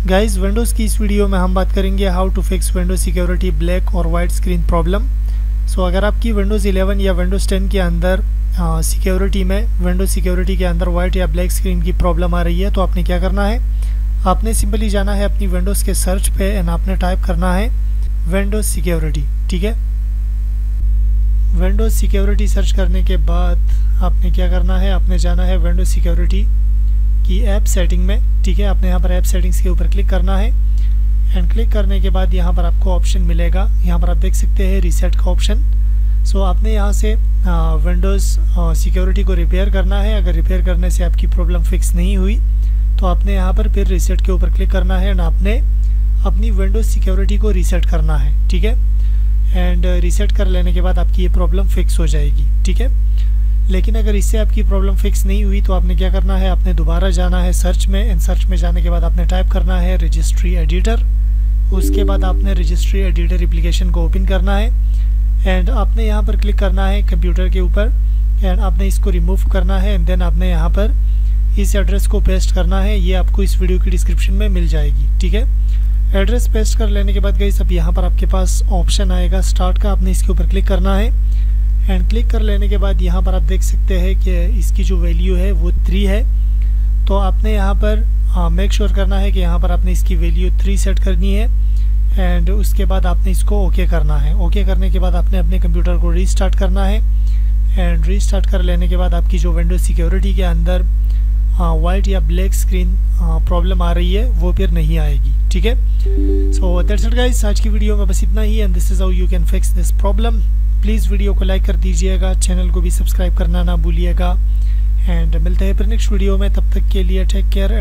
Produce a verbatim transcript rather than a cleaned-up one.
Guys Windows की इस video में हम बात करेंगे how to fix Windows security black और वाइट स्क्रीन प्रॉब्लम। सो अगर आपकी विंडोज़ इलेवन या विंडोज़ टेन के अंदर सिक्योरिटी में विंडोज सिक्योरिटी के अंदर वाइट या ब्लैक स्क्रीन की प्रॉब्लम आ रही है तो आपने क्या करना है, आपने सिंपली जाना है अपनी विंडोज़ के सर्च पे एंड आपने टाइप करना है विंडोज सिक्योरिटी। ठीक है, विंडोज सिक्योरिटी सर्च करने के बाद आपने क्या करना है, आपने जाना है विंडोज सिक्योरिटी की ऐप सेटिंग में। ठीक है, आपने यहाँ पर ऐप सेटिंग्स के ऊपर क्लिक करना है एंड क्लिक करने के बाद यहाँ पर आपको ऑप्शन मिलेगा, यहाँ पर आप देख सकते हैं रीसेट का ऑप्शन। सो आपने यहाँ से विंडोज़ सिक्योरिटी को रिपेयर करना है। अगर रिपेयर करने से आपकी प्रॉब्लम फिक्स नहीं हुई तो आपने यहाँ पर फिर रीसेट के ऊपर क्लिक करना है एंड आपने अपनी विंडोज़ सिक्योरिटी को रीसेट करना है। ठीक है, एंड रीसेट कर लेने के बाद आपकी ये प्रॉब्लम फिक्स हो जाएगी। ठीक है, लेकिन अगर इससे आपकी प्रॉब्लम फिक्स नहीं हुई तो आपने क्या करना है, आपने दोबारा जाना है सर्च में एंड सर्च में जाने के बाद आपने टाइप करना है रजिस्ट्री एडिटर। उसके बाद आपने रजिस्ट्री एडिटर एप्लीकेशन को ओपन करना है एंड आपने यहाँ पर क्लिक करना है कंप्यूटर के ऊपर एंड आपने इसको रिमूव करना है एंड देन आपने यहाँ पर इस एड्रेस को पेस्ट करना है। ये आपको इस वीडियो की डिस्क्रिप्शन में मिल जाएगी। ठीक है, एड्रेस पेस्ट कर लेने के बाद गाइस अब यहाँ पर आपके पास ऑप्शन आएगा स्टार्ट का, आपने इसके ऊपर क्लिक करना है एंड क्लिक कर लेने के बाद यहाँ पर आप देख सकते हैं कि इसकी जो वैल्यू है वो थ्री है। तो आपने यहाँ पर मेक श्योर करना है कि यहाँ पर आपने इसकी वैल्यू थ्री सेट करनी है एंड उसके बाद आपने इसको ओके करना है। ओके करने के बाद आपने अपने कंप्यूटर को रीस्टार्ट करना है एंड रीस्टार्ट कर लेने के बाद आपकी जो विंडोज सिक्योरिटी के अंदर वाइट या ब्लैक स्क्रीन प्रॉब्लम आ रही है वो फिर नहीं आएगी। ठीक है, सो दैट्स इट गाइस, आज की वीडियो में बस इतना ही and this is how you can fix this problem. Please video को लाइक कर दीजिएगा, चैनल को भी सब्सक्राइब करना ना भूलिएगा एंड मिलते हैं फिर नेक्स्ट वीडियो में। तब तक के लिए टेक केयर।